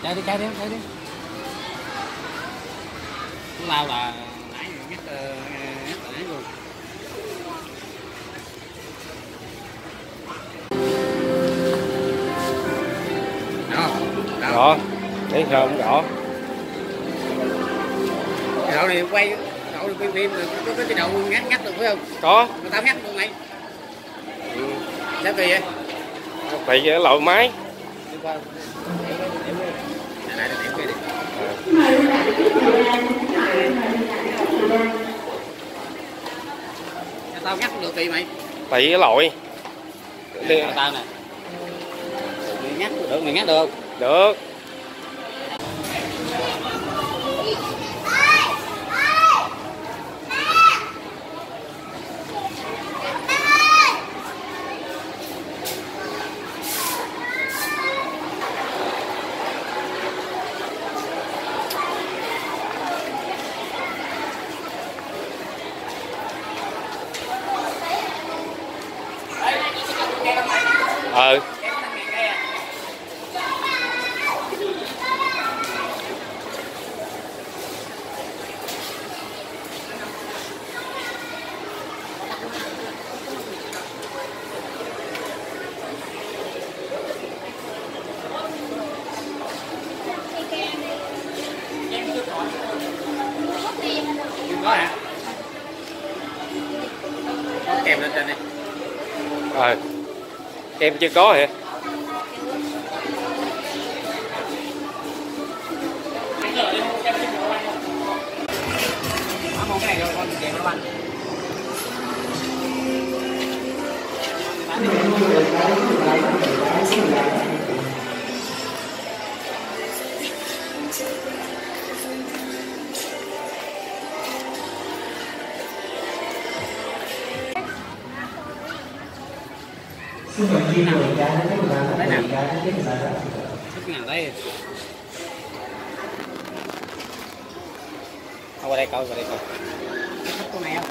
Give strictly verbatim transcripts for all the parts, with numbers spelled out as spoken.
Chơi đi, chơi đi, chơi đi. Nó lao là nãy ngắt ngắt nãy luôn. Đó, rõ, thấy không rõ. Cái đầu này quay, đầu này quay phim có cái đầu ngắt ngắt được phải không? Có. Người ta ngắt luôn này. Ừ. Sao kỳ vậy? Tại vì lội máy. Lại nó điểm kia đi. Tao ngắt được kỳ mày. Tại vì lội. Đi tao nè. Mày ngắt được, mày ngắt được. Được. Ừ. Có hả? Có kèm lên trên đi. Ờ. Kem chưa có hả? Có cái này rồi con kèm nó ăn. Xin mời chị nào ra đến cái bàn Đấy ra nào. đến cái bàn đó. Thích nào đây. Thôi qua đây coi, qua đây coi. Thích con này không?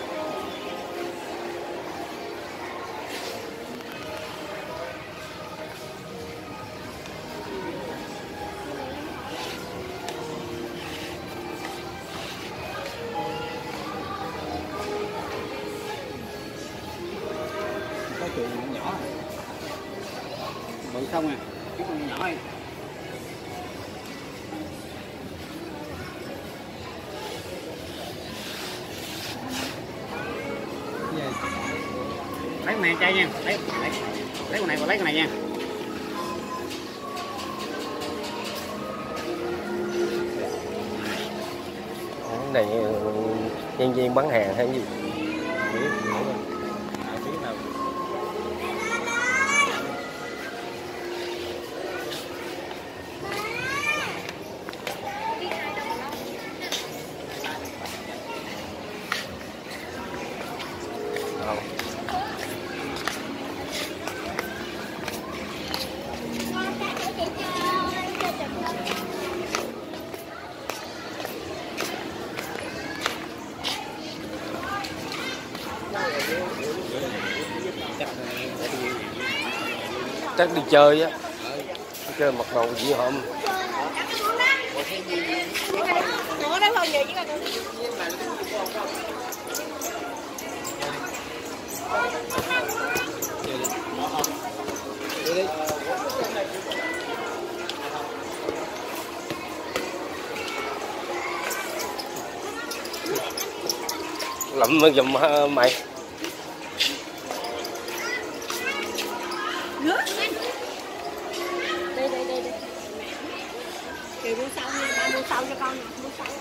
Có chuột nhỏ bự không à, cái con nhỏ này. Lấy con này chơi nha, lấy lấy lấy con này và lấy con này nha. Cái này nhân viên bán hàng hay gì? Chắc đi chơi á, đi chơi mặc đồ gì không? Ủa đấy thôi vậy chứ Lụm giùm mày. đây đây đây đây kìa mua sau đi, ba mua sau cho con nè, mua sau.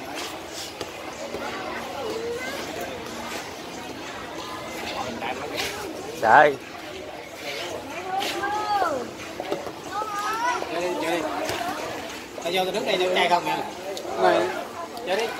Đây. Chơi đi, chơi đi. Tao vô tao đứng đây tao trai không nha. Rồi, chơi đi.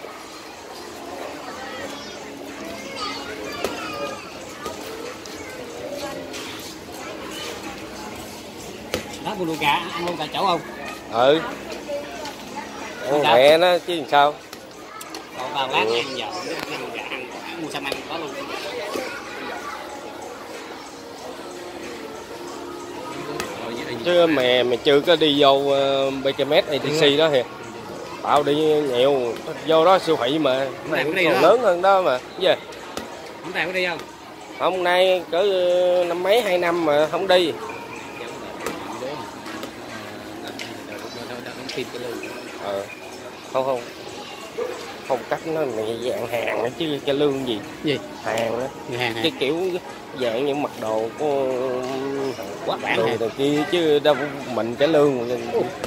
Đó mua luôn gà, ăn luôn gà chậu không? Ừ. Ăn mẹ nó chứ làm sao. Còn vào lát ăn giờ, ăn gà ăn, mua xăm ăn có luôn. Rồi với chứ mày mày chưa có đi vô uh, bê ca em ét a tê xê đó thì tao đi nhiều vô đó siêu thị mà này còn lớn hơn đó mà gì hôm nay có đi không? Hôm nay cỡ năm mấy hai năm mà không đi. Ờ, không không không cách nó mày dạng hàng đó chứ cái lương gì gì hàng đó hàng cái kiểu dạng những mặc đồ của quá bản đồ này kia chứ đâu mình cái lương Hôm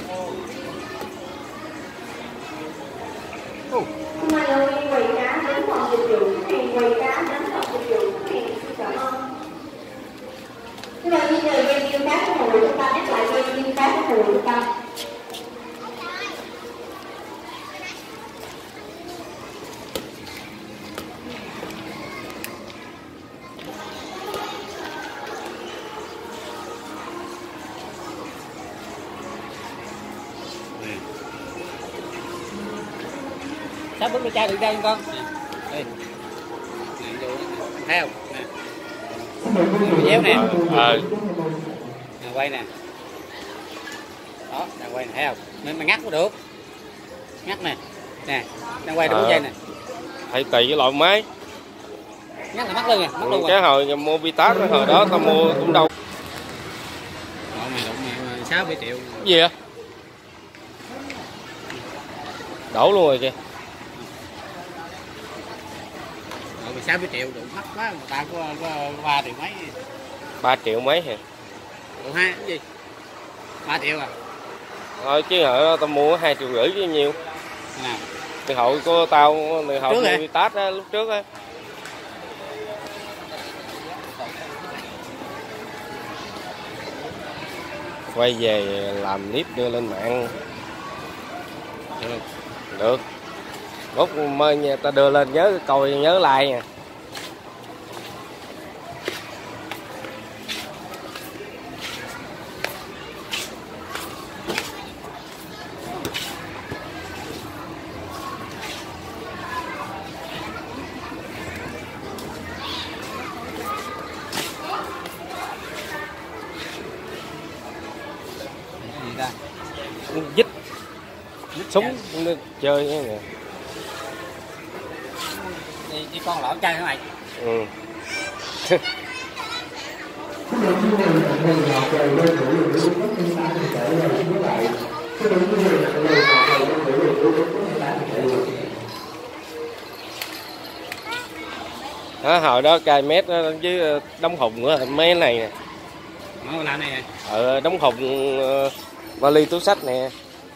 nay ơi quầy cá đến phòng dịch vụ này, quầy cá đến phòng dịch vụ này, xin cảm ơn. Thế là bây giờ game yêu cá của hội chúng ta nhắc lại game yêu cá của hội chúng ta. Sao bước cái chai được ra con? Đây. Thấy không? Nè. Déo nè. ờ Nè quay nè. Đó, đang quay nè, thấy không? Nên mà ngắt cũng được. Ngắt nè. Nè, đang quay đúng dây nè. phải tùy cái loại máy. Ngắt là mắc luôn nè, mắc luôn Cái rồi. hồi mua Vitas hồi đó tao mua cũng đâu Đó mày đụng mày sáu bảy triệu. cái gì á đổ luôn rồi kìa. Rồi sáu bảy triệu đụng mắc quá, người ta có có ba triệu mấy. Ba triệu mấy hả? Ủa ha, cái gì? ba triệu à? Thôi chứ hồi đó tao mua hai triệu rưỡi chứ nhiêu. Cái nào? Từ hội của tao từ hội Trước hả? mua Vitas á lúc trước á. Quay về làm clip đưa lên mạng Được. được. Rốt mơ nha, ta đưa lên nhớ coi nhớ like nha. Cái gì ta? Dít súng chơi cái nè. Đi đi con lỗ chơi hả mày? Ừ. Đó, hồi đó cài mét với đóng hùng nữa mấy này nè. Nó làm này nè. Ờ, đóng hùng uh, vali túi sách nè.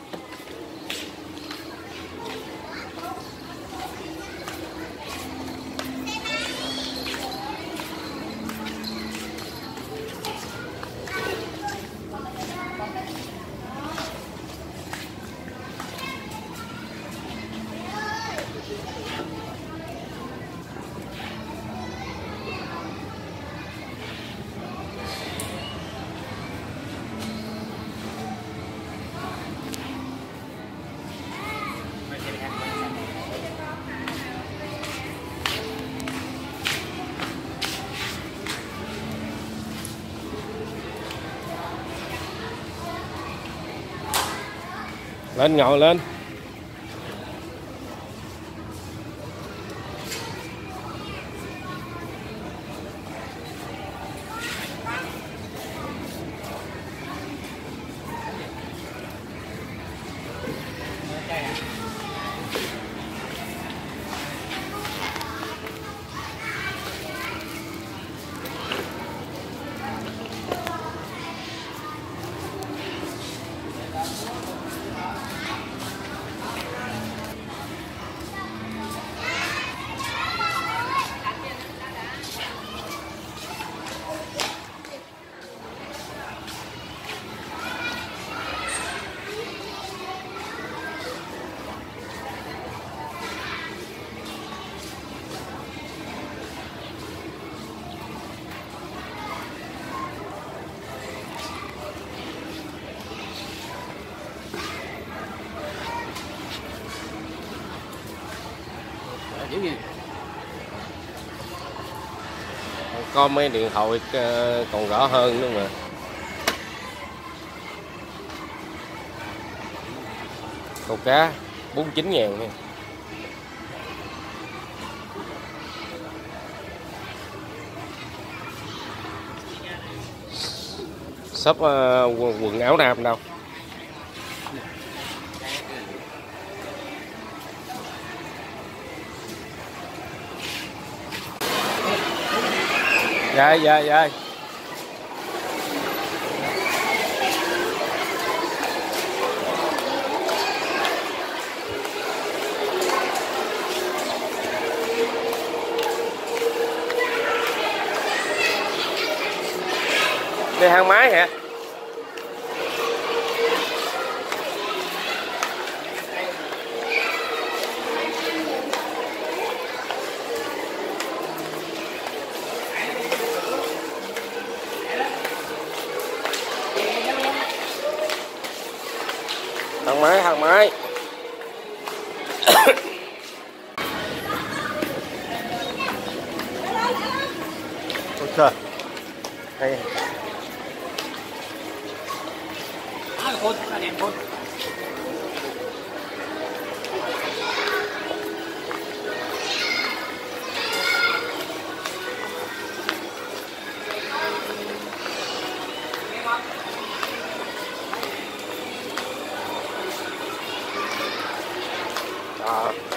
Lên ngồi lên. Dữ nha. Có mấy điện thoại còn rõ hơn nữa mà. Câu cá bốn mươi chín ngàn nha. Shop uh, quần áo nam đâu. Dạ dạ dạ. Đây hang máy hả? Thang máy, thang máy. Ok. Đây. Đó, khôn, nó đèn khôn. Đó.